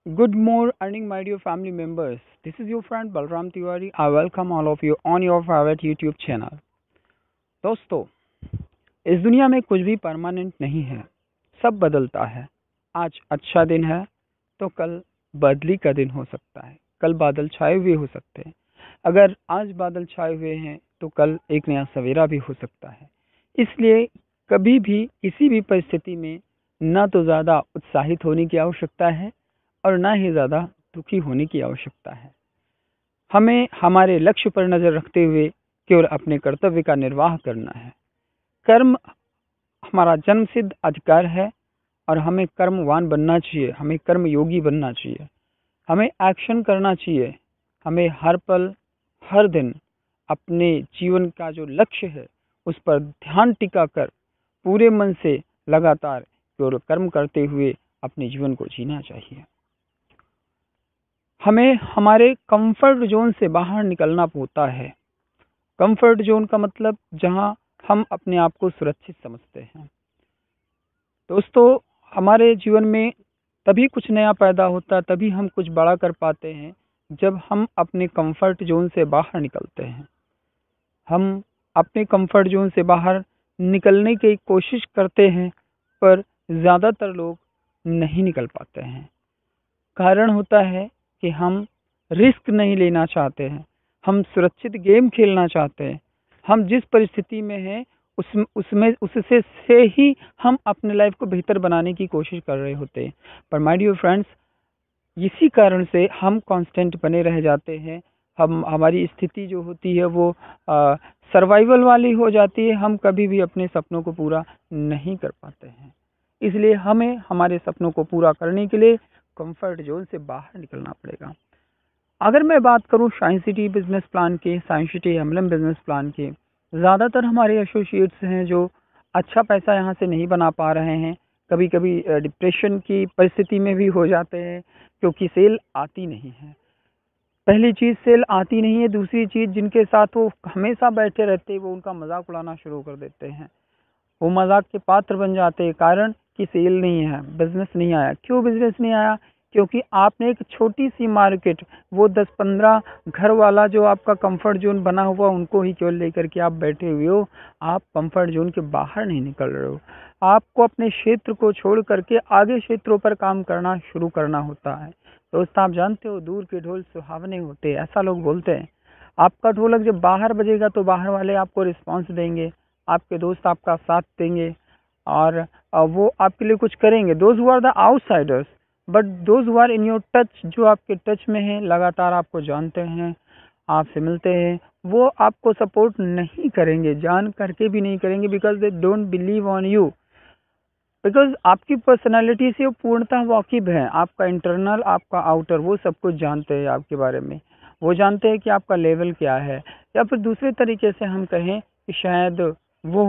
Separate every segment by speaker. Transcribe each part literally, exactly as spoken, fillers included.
Speaker 1: Good morning, my dear family members. This is your friend Balram Tiwari. I welcome all of you on your favorite YouTube channel. दोस्तों, इस दुनिया में कुछ भी permanent नहीं है, सब बदलता है। आज अच्छा दिन है तो कल बदली का दिन हो सकता है, कल बादल छाए हुए हो सकते हैं। अगर आज बादल छाए हुए हैं तो कल एक नया सवेरा भी हो सकता है। इसलिए कभी भी किसी भी परिस्थिति में ना तो ज़्यादा उत्साहित होने की आवश्यकता है और ना ही ज़्यादा दुखी होने की आवश्यकता है। हमें हमारे लक्ष्य पर नज़र रखते हुए केवल अपने कर्तव्य का निर्वाह करना है। कर्म हमारा जन्मसिद्ध अधिकार है और हमें कर्मवान बनना चाहिए, हमें कर्मयोगी बनना चाहिए, हमें एक्शन करना चाहिए। हमें हर पल, हर दिन अपने जीवन का जो लक्ष्य है उस पर ध्यान टिका कर पूरे मन से लगातार केवल कर्म करते हुए अपने जीवन को जीना चाहिए। हमें हमारे कंफर्ट जोन से बाहर निकलना होता है। कंफर्ट जोन का मतलब जहां हम अपने आप को सुरक्षित समझते हैं। दोस्तों, हमारे जीवन में तभी कुछ नया पैदा होता है, तभी हम कुछ बड़ा कर पाते हैं जब हम अपने कंफर्ट जोन से बाहर निकलते हैं। हम अपने कंफर्ट जोन से बाहर निकलने की कोशिश करते हैं, पर ज़्यादातर लोग नहीं निकल पाते हैं। कारण होता है कि हम रिस्क नहीं लेना चाहते हैं, हम सुरक्षित गेम खेलना चाहते हैं। हम जिस परिस्थिति में हैं उस उसमें उससे से ही हम अपने लाइफ को बेहतर बनाने की कोशिश कर रहे होते हैं। पर माय डियर फ्रेंड्स, इसी कारण से हम कांस्टेंट बने रह जाते हैं। हम हमारी स्थिति जो होती है वो सर्वाइवल वाली हो जाती है। हम कभी भी अपने सपनों को पूरा नहीं कर पाते हैं। इसलिए हमें हमारे सपनों को पूरा करने के लिए कंफर्ट जोन से बाहर निकलना पड़ेगा। अगर मैं बात करूं साइंस सिटी बिजनेस प्लान के, science city MLM business plan के, ज़्यादातर हमारे एसोसिएट्स हैं जो अच्छा पैसा यहाँ से नहीं बना पा रहे हैं। कभी कभी डिप्रेशन की परिस्थिति में भी हो जाते हैं क्योंकि सेल आती नहीं है। पहली चीज़ सेल आती नहीं है, दूसरी चीज़ जिनके साथ वो हमेशा बैठे रहते हैं वो उनका मजाक उड़ाना शुरू कर देते हैं। वो मजाक के पात्र बन जाते हैं। कारण कि सेल नहीं है, बिजनेस नहीं आया। क्यों बिजनेस नहीं आया? क्योंकि आपने एक छोटी सी मार्केट, वो दस पंद्रह घर वाला जो आपका कंफर्ट जोन बना हुआ उनको ही केवल लेकर के आप बैठे हुए हो। आप कंफर्ट जोन के बाहर नहीं निकल रहे हो। आपको अपने क्षेत्र को छोड़ करके आगे क्षेत्रों पर काम करना शुरू करना होता है। दोस्त, आप जानते हो दूर के ढोल सुहावने होते, ऐसा लोग बोलते हैं। आपका ढोलक जब बाहर बजेगा तो बाहर वाले आपको रिस्पॉन्स देंगे, आपके दोस्त आपका साथ देंगे और अ, वो आपके लिए कुछ करेंगे। Those who are the outsiders, but those who are in your touch, जो आपके टच में हैं, लगातार आपको जानते हैं, आपसे मिलते हैं, वो आपको सपोर्ट नहीं करेंगे, जान करके भी नहीं करेंगे। Because they don't believe on you. Because आपकी पर्सनैलिटी से वो पूर्णतः वाकिफ हैं। आपका इंटरनल, आपका आउटर, वो सब कुछ जानते हैं आपके बारे में। वो जानते हैं कि आपका लेवल क्या है। या फिर दूसरे तरीके से हम कहें कि शायद वो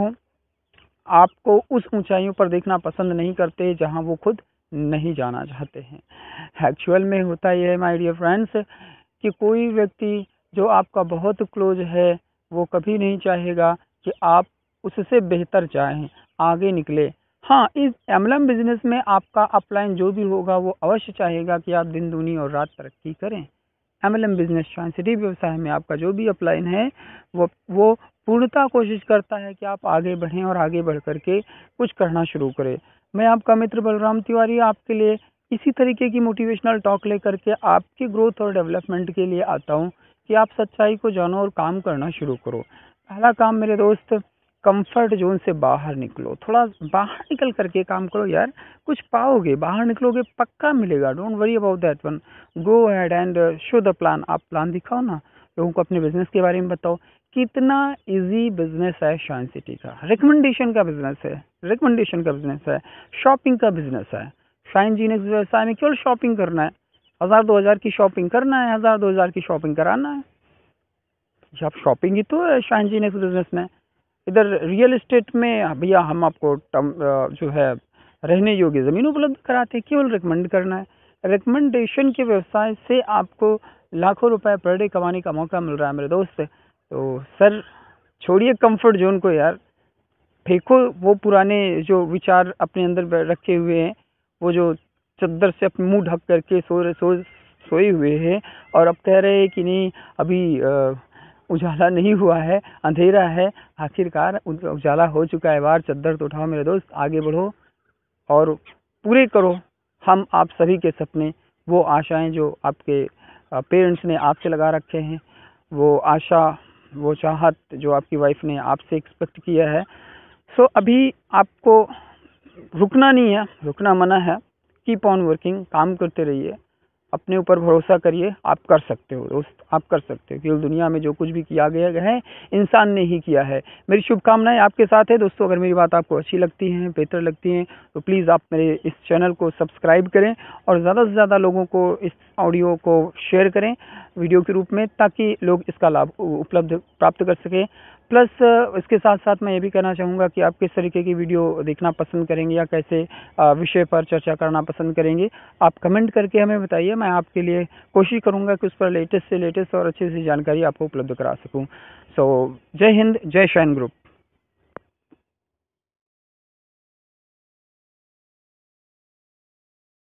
Speaker 1: आपको उस ऊंचाइयों पर देखना पसंद नहीं करते जहां वो खुद नहीं जाना चाहते हैं। एक्चुअल में होता यह है माय डियर फ्रेंड्स कि कोई व्यक्ति जो आपका बहुत क्लोज है वो कभी नहीं चाहेगा कि आप उससे बेहतर चाहें, आगे निकले। हाँ, इस एमएलएम बिजनेस में आपका अपलाइन जो भी होगा वो अवश्य चाहेगा कि आप दिन दूनी और रात तरक्की करें। एमएलएम बिजनेस ट्रांसिटिव व्यवसाय में आपका जो भी अपलाइन है वो वो पूर्णतः कोशिश करता है कि आप आगे बढ़ें और आगे बढ़ करके कुछ करना शुरू करें। मैं आपका मित्र बलराम तिवारी आपके लिए इसी तरीके की मोटिवेशनल टॉक लेकर के आपकी ग्रोथ और डेवलपमेंट के लिए आता हूँ कि आप सच्चाई को जानो और काम करना शुरू करो। पहला काम मेरे दोस्त, कंफर्ट जोन से बाहर निकलो। थोड़ा बाहर निकल करके काम करो यार, कुछ पाओगे, बाहर निकलोगे पक्का मिलेगा। Don't worry about that one. Go ahead and show the plan. आप प्लान दिखाओ ना, लोगों को अपने बिजनेस के बारे में बताओ। कितना इजी बिजनेस है शाइन सिटी का। रिकमेंडेशन का बिजनेस है, रिकमेंडेशन का बिजनेस है, शॉपिंग का बिजनेस है। शाइन जीनेक्स व्यवसाय में केवल शॉपिंग करना है, हजार दो हजार की शॉपिंग करना है, हजार दो हजार की शॉपिंग कराना है। ये आप शॉपिंग ही तो है शाइन जीनेक्स बिजनेस में। इधर रियल एस्टेट में भैया हम आपको टम, अ, जो है रहने योग्य ज़मीन उपलब्ध कराते हैं, केवल रिकमेंड करना है। रिकमेंडेशन के व्यवसाय से आपको लाखों रुपए पर डे कमाने का मौका मिल रहा है मेरे दोस्त। तो सर, छोड़िए कंफर्ट जोन को यार, फेंको वो पुराने जो विचार अपने अंदर ब- रखे हुए हैं, वो जो चद्दर से अपने मुंह ढक करके सो रहे सो सोए हुए हैं और अब कह रहे हैं कि नहीं अभी उजाला नहीं हुआ है, अंधेरा है। आखिरकार उजाला हो चुका है। बार चद्दर तो उठाओ मेरे दोस्त, आगे बढ़ो और पूरे करो हम आप सभी के सपने, वो आशाएं जो आपके पेरेंट्स ने आपसे लगा रखे हैं, वो आशा, वो चाहत जो आपकी वाइफ ने आपसे एक्सपेक्ट किया है। सो अभी आपको रुकना नहीं है, रुकना मना है। कीप ऑन वर्किंग, काम करते रहिए, अपने ऊपर भरोसा करिए, आप कर सकते हो दोस्त, आप कर सकते हो। क्योंकि दुनिया में जो कुछ भी किया गया है इंसान ने ही किया है। मेरी शुभकामनाएं आपके साथ है दोस्तों। अगर मेरी बात आपको अच्छी लगती है, बेहतर लगती है, तो प्लीज़ आप मेरे इस चैनल को सब्सक्राइब करें और ज़्यादा से ज़्यादा लोगों को इस ऑडियो को शेयर करें वीडियो के रूप में, ताकि लोग इसका लाभ उपलब्ध प्राप्त कर सकें। प्लस इसके साथ साथ मैं ये भी कहना चाहूँगा कि आप किस तरीके की वीडियो देखना पसंद करेंगे या कैसे विषय पर चर्चा करना पसंद करेंगे, आप कमेंट करके हमें बताइए। मैं आपके लिए कोशिश करूँगा कि उस पर लेटेस्ट से लेटेस्ट और अच्छी सी जानकारी आपको उपलब्ध करा सकूँ। सो जय हिंद, जय शाइन ग्रुप।